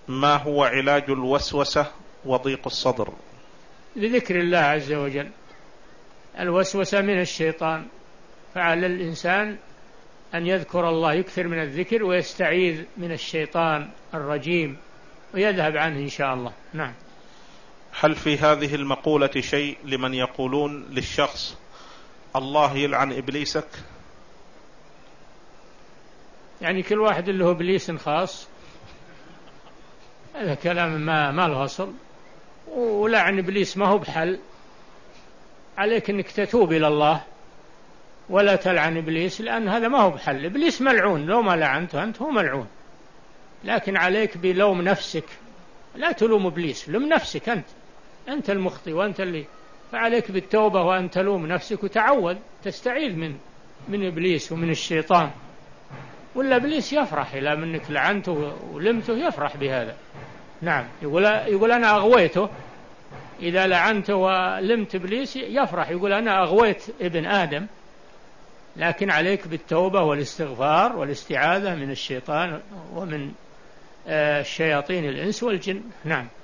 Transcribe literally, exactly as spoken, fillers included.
ما هو علاج الوسوسة وضيق الصدر؟ بذكر الله عز وجل. الوسوسة من الشيطان، فعلى الإنسان أن يذكر الله، يكثر من الذكر ويستعيذ من الشيطان الرجيم ويذهب عنه إن شاء الله. نعم. هل في هذه المقولة شيء لمن يقولون للشخص الله يلعن إبليسك؟ يعني كل واحد له إبليس خاص، هذا كلام ما ما له أصل، ولعن إبليس ما هو بحل. عليك أنك تتوب إلى الله ولا تلعن إبليس، لأن هذا ما هو بحل. إبليس ملعون، لو ما لعنته أنت هو ملعون، لكن عليك بلوم نفسك، لا تلوم إبليس، لوم نفسك أنت، أنت المخطئ وأنت اللي، فعليك بالتوبة وأن تلوم نفسك وتعوذ تستعيذ من من إبليس ومن الشيطان. ولا إبليس يفرح إلى منك لعنته ولمته، يفرح بهذا. نعم. يقول يقول أنا أغويته، إذا لعنته ولمت إبليس يفرح، يقول أنا أغويت ابن آدم. لكن عليك بالتوبة والاستغفار والاستعاذة من الشيطان ومن الشياطين الإنس والجن. نعم.